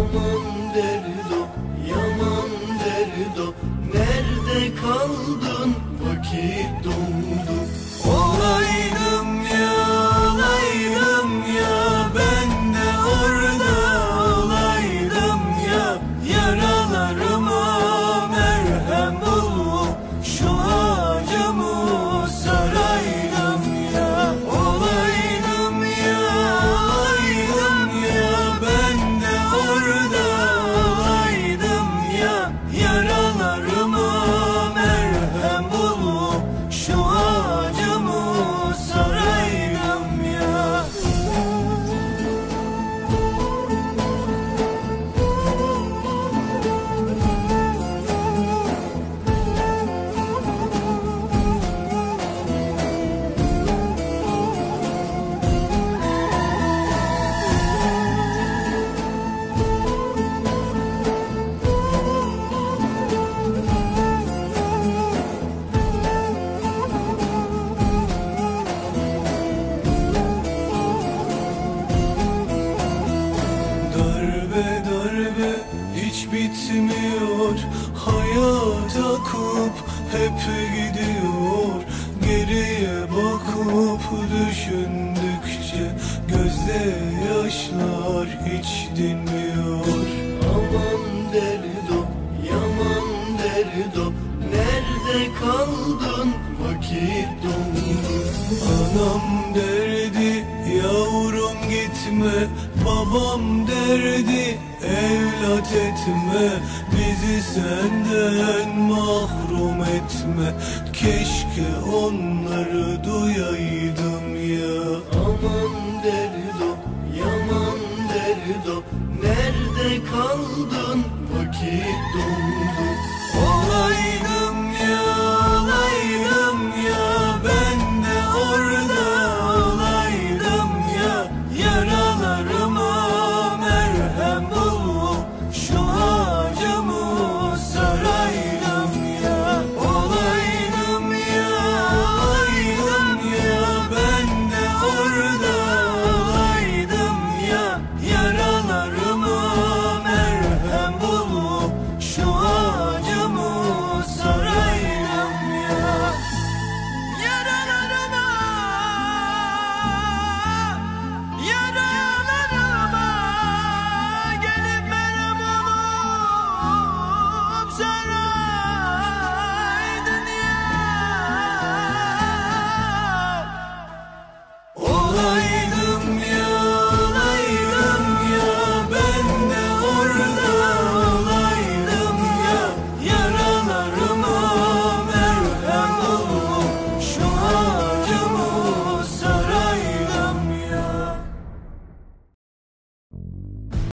Aman derdo, yaman derdo, nerede kaldın, vakit doldu. Olaydım ya, olaydım ya, ben de orada olaydım ya. Yaralarıma merhem ol, şu acımı saraydım ya. Olaydım ya, olaydım ya, ben de orada olaydım ya. Yaralarıma merhem ol, şu acımı saraydım ya. Darbe darbe hiç bitmiyor, hayat akıp hep gidiyor. Geriye bakıp düşündükçe gözde yaşlar hiç dinmiyor. Aman derdo, yaman derdo, nerede kaldın, vakit doldu. Anam derdi, yavrum gitme, babam derdi, evlat etme, bizi senden mahrum etme. Keşke onları duyaydım ya. Aman derdo, yaman derdo, nerede kaldın, vakit doldu. Olaydım